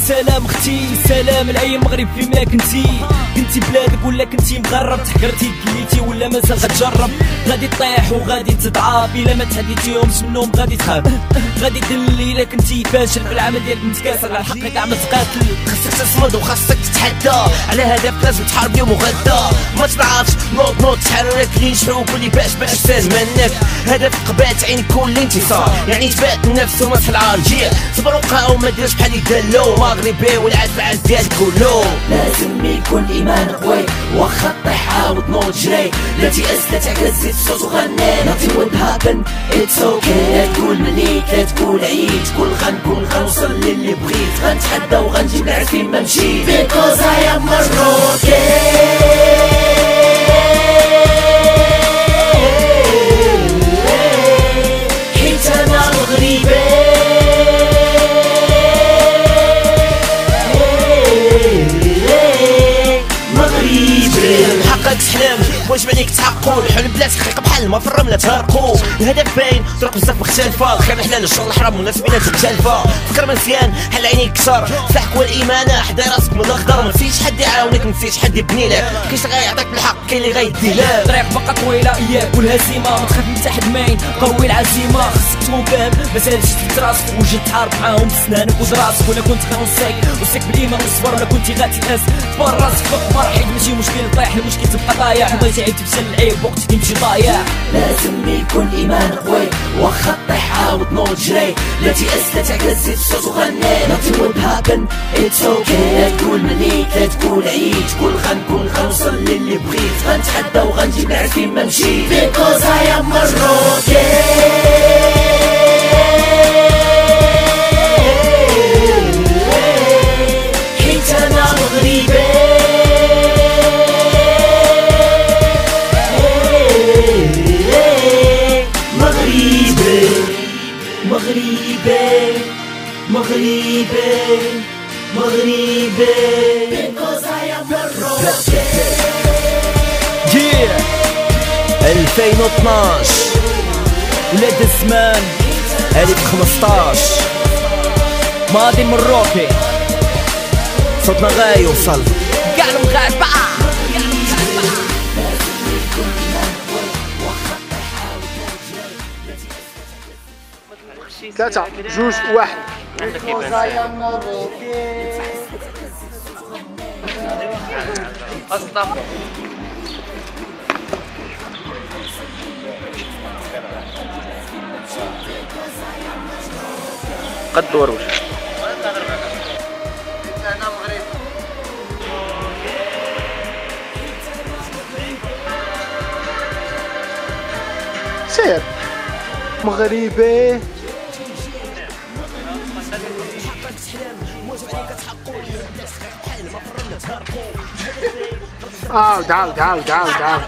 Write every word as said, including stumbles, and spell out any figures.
سلام اختي سلام لاي مغرب فين ما كنتي، كنتي بلادك ولا كنتي مغرب، تحقرتي كليتي ولا مازال غتجرب، غادي تطيح وغادي تضعف الا ما تحديتيهمش منهم غادي تخاف، غادي تدلي الا كنتي فاشل في العمل ديالك متكاسل على حقك عم تقاتل، خاصك تصمد وخاصك تتحدى على هدف لازم تحارب يوم وغدا، ما تعرفش نوض نوض تحرك لي نشعو كل باش باش فاز منك، هدف قبات عين كل انتصار يعني تبات النفس وما تطلع رجيع، صبر وقاوم ما ديرش بحال يدلو مغربي والعاد بعد ديالك كلو، لازم يكون الايمان قوي واخا طيح عاود نوض جري، لا تيأس لا تعكس زيد الصوت وغني nothing will happen it's okay، لا تقول مليت لا تقول عييت، كل غنقول غنوصل للي بغيت، غنتحدى وغنجيب العز فين ما مشيت because I am Moroccan. حقك تحلم واجب عليك تحققو، الحلم بلا تحقيق بحال ما في الرمله تهرقو، الهدف باين طرق بزاف مختلفه، الخير حلال الشر الحرام والناس بيناتهم مختلفه، فكر مزيان حل عينيك كسر سلاحك والايمان حدا راسك من الاخضر، ما نسيتش حد يعاونك ما نسيتش حد يبني لك، كاين اللي غيعطيك بالحق كاين اللي غيدي لك، الطريق بقى طويله اياك والهزيمه ما تخاف من تحت ماين قوي العزيمه، خصك تكون فاهم مسالش في راسك وجد تحارب معاهم بسنانك ودراسك، ولا كنت غنوصيك وصيك بالايمان والصبر، ولا كنتي غاتيأس تبر راسك فوق مرحيد ماشي مشكل طايح المشكل تبقى طايح، بغيتي عيب تفشل العيب وقتك يمشي ضايع، لازم يكون الايمان قوي واخا طيح عاود نوض جري، لا تيأس لا تعكس زيد الصوت وغني nothing will happen it's okay، لا تقول مليت لا تقول عييت، كل غنقول غنوصل للي بغيت، غنتحدى وغنجيب العز فين ما مشيت because I am Moroccan. حيت انا مغربي مغربي مغربي مغربي because I am Moroccan. yeah ألفين واثناش ولاد الزمان هادي بخمسطاش ماضي المروكي صوتنا غايوصل كاع المغاربة. ثلاثة جوج واحد. قد دروش سير مغربي عاود عاود عاود عاود عاود